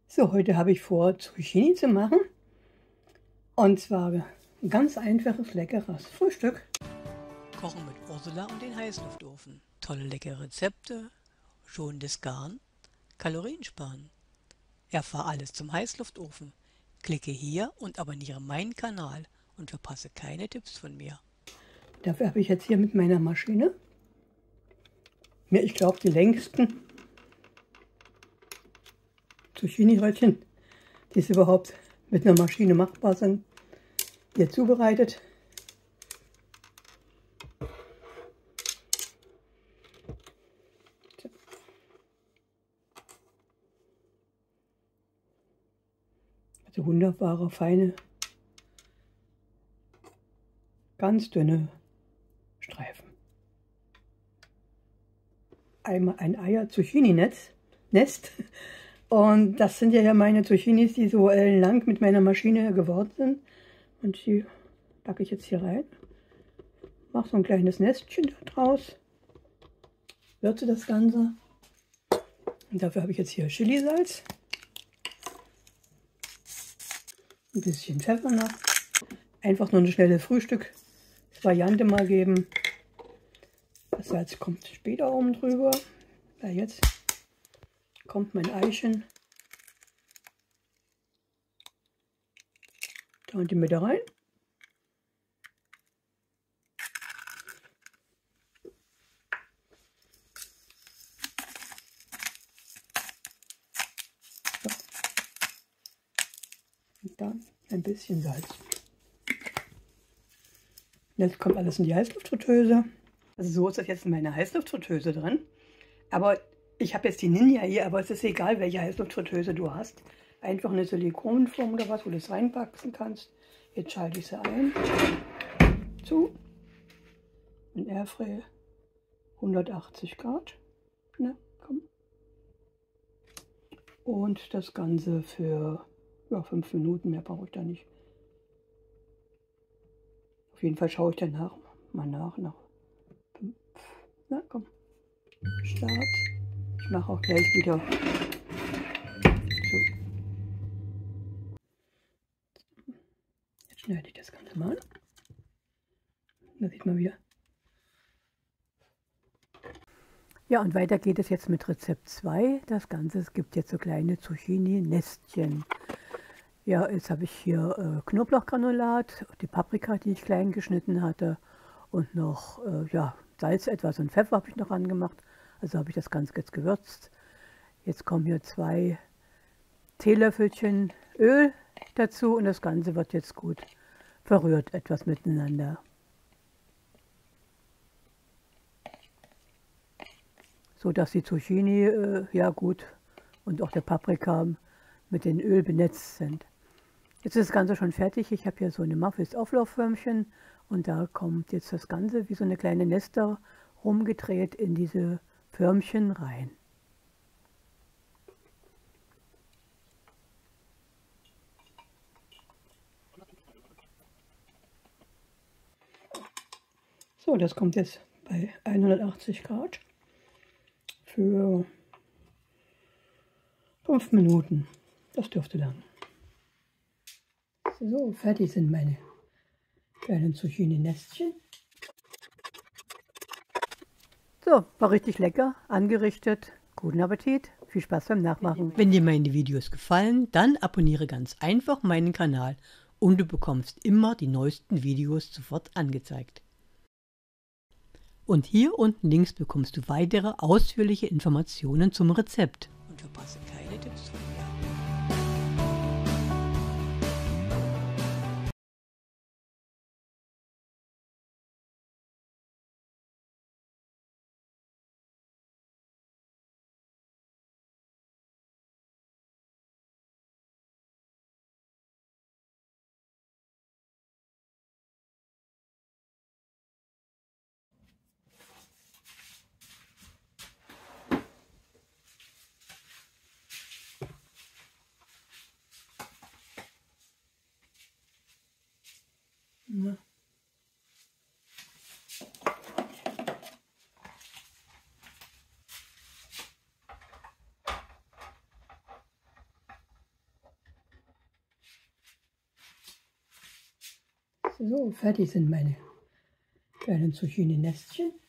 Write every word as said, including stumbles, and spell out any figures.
So, heute habe ich vor, Zucchini zu machen. Und zwar ein ganz einfaches, leckeres Frühstück. Kochen mit Ursula und den Heißluftofen. Tolle leckere Rezepte, schonendes Garn, Kalorien sparen. Erfahr alles zum Heißluftofen. Klicke hier und abonniere meinen Kanal und verpasse keine Tipps von mir. Dafür habe ich jetzt hier mit meiner Maschine, mir ich glaube die längsten Zucchini-Röllchen, die es überhaupt mit einer Maschine machbar sind, hier zubereitet. Also wunderbare, feine, ganz dünne Streifen. Einmal ein Eier-Zucchini-Netz, Nest. Und das sind ja meine Zucchinis, die so ellenlang mit meiner Maschine geworden sind. Und die packe ich jetzt hier rein. Mache so ein kleines Nestchen da draus. Würze das Ganze. Und dafür habe ich jetzt hier Chilisalz. Ein bisschen Pfeffer noch. Einfach nur eine schnelle Frühstück-Variante mal geben. Das Salz kommt später oben drüber. Weil jetzt kommt mein Eichen da in die Mitte rein. So. Und dann ein bisschen Salz. Jetzt kommt alles in die Heißluftfritteuse. Also so ist das jetzt in meiner Heißluftfritteuse drin. Aber ich habe jetzt die Ninja hier, aber es ist egal, welche Heißluftfritteuse du hast. Einfach eine Silikonform oder was, wo du es reinwachsen kannst. Jetzt schalte ich sie ein. Zu. In Airfryer hundertachtzig Grad. Na, komm. Und das Ganze für ja, fünf Minuten, mehr brauche ich da nicht. Auf jeden Fall schaue ich danach mal nach. nach fünf. Na komm. Start. Ich mache auch gleich wieder. So. Jetzt schneide ich das Ganze mal. Da sieht man wieder. Ja, und weiter geht es jetzt mit Rezept zwei. Das Ganze, es gibt jetzt so kleine Zucchini-Nestchen. Ja, jetzt habe ich hier äh, Knoblauchgranulat, die Paprika, die ich klein geschnitten hatte. Und noch äh, ja, Salz etwas und Pfeffer habe ich noch angemacht. Also habe ich das Ganze jetzt gewürzt. Jetzt kommen hier zwei Teelöffelchen Öl dazu und das Ganze wird jetzt gut verrührt, etwas miteinander. So dass die Zucchini äh, ja gut und auch der Paprika mit dem Öl benetzt sind. Jetzt ist das Ganze schon fertig. Ich habe hier so eine Muffins-Auflaufförmchen und da kommt jetzt das Ganze wie so eine kleine Nester rumgedreht in diese Förmchen rein. So, das kommt jetzt bei hundertachtzig Grad für fünf Minuten. Das dürfte lang. So, fertig sind meine kleinen Zucchini-Nestchen. So, war richtig lecker, angerichtet. Guten Appetit, viel Spaß beim Nachmachen. Wenn dir meine Videos gefallen, dann abonniere ganz einfach meinen Kanal und du bekommst immer die neuesten Videos sofort angezeigt. Und hier unten links bekommst du weitere ausführliche Informationen zum Rezept. Und verpasse keine Tipps von mir. Ja. So, fertig sind meine kleinen Zucchini-Nestchen.